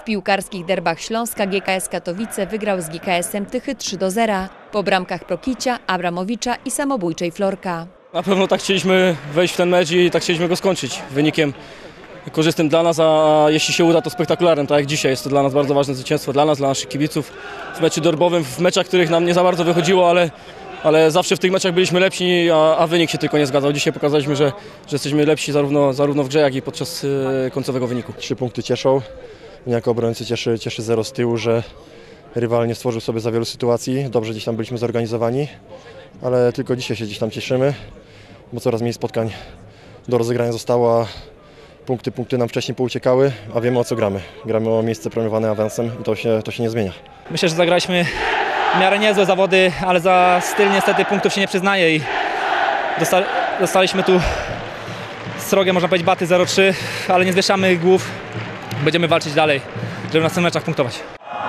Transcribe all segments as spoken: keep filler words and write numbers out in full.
piłkarskich derbach Śląska G K S Katowice wygrał z G K S-em Tychy trzy do zera po bramkach Prokicia, Abramowicza i samobójczej Florka. Na pewno tak chcieliśmy wejść w ten mecz i tak chcieliśmy go skończyć wynikiem korzystnym dla nas, a jeśli się uda, to spektakularnym, tak jak dzisiaj. Jest to dla nas bardzo ważne zwycięstwo, dla nas, dla naszych kibiców w meczu derbowym, w meczach, których nam nie za bardzo wychodziło, ale, ale zawsze w tych meczach byliśmy lepsi, a, a wynik się tylko nie zgadzał. Dzisiaj pokazaliśmy, że, że jesteśmy lepsi zarówno, zarówno w grze, jak i podczas e, końcowego wyniku. Trzy punkty cieszą. Mnie jako obrońcy cieszy, cieszy zero z tyłu, że rywal nie stworzył sobie za wielu sytuacji. Dobrze gdzieś tam byliśmy zorganizowani, ale tylko dzisiaj się gdzieś tam cieszymy, bo coraz mniej spotkań do rozegrania zostało, a punkty, punkty nam wcześniej pouciekały, a wiemy, o co gramy. Gramy o miejsce premiowane awansem i to się, to się nie zmienia. Myślę, że zagraliśmy w miarę niezłe zawody, ale za styl niestety punktów się nie przyznaje i dosta dostaliśmy tu srogie, można powiedzieć, baty zero trzy, ale nie zwieszamy głów. Będziemy walczyć dalej, żeby w następnych meczach punktować.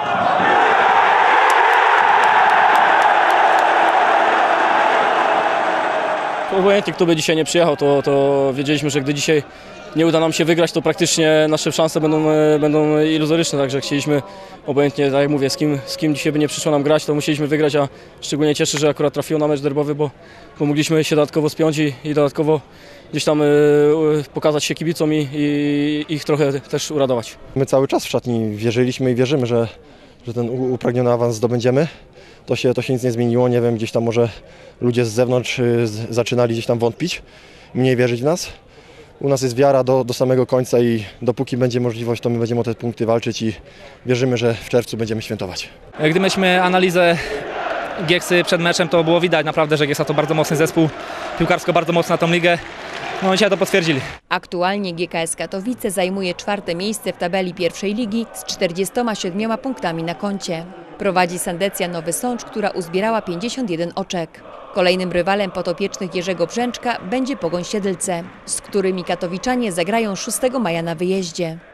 Obojętnie, kto by dzisiaj nie przyjechał, to, to wiedzieliśmy, że gdy dzisiaj nie uda nam się wygrać, to praktycznie nasze szanse będą, będą iluzoryczne, także chcieliśmy obojętnie, tak jak mówię, z kim, z kim dzisiaj by nie przyszło nam grać, to musieliśmy wygrać, a szczególnie cieszę, że akurat trafiło na mecz derbowy, bo, bo mogliśmy się dodatkowo spiąć i, i dodatkowo gdzieś tam y, pokazać się kibicom i, i ich trochę też uradować. My cały czas w szatni wierzyliśmy i wierzymy, że, że ten upragniony awans zdobędziemy. To się, to się nic nie zmieniło, nie wiem, gdzieś tam może ludzie z zewnątrz y, z, zaczynali gdzieś tam wątpić, mniej wierzyć w nas. U nas jest wiara do, do samego końca i dopóki będzie możliwość, to my będziemy o te punkty walczyć i wierzymy, że w czerwcu będziemy świętować. Gdy mieliśmy analizę Gieksy przed meczem, to było widać naprawdę, że Gieksa to bardzo mocny zespół, piłkarsko bardzo mocno na tą ligę. No dzisiaj to potwierdzili. Aktualnie G K S Katowice zajmuje czwarte miejsce w tabeli pierwszej ligi z czterdziestoma siedmioma punktami na koncie. Prowadzi Sandecja Nowy Sącz, która uzbierała pięćdziesiąt jeden oczek. Kolejnym rywalem podopiecznych Jerzego Brzęczka będzie Pogoń Siedlce, z którymi katowiczanie zagrają szóstego maja na wyjeździe.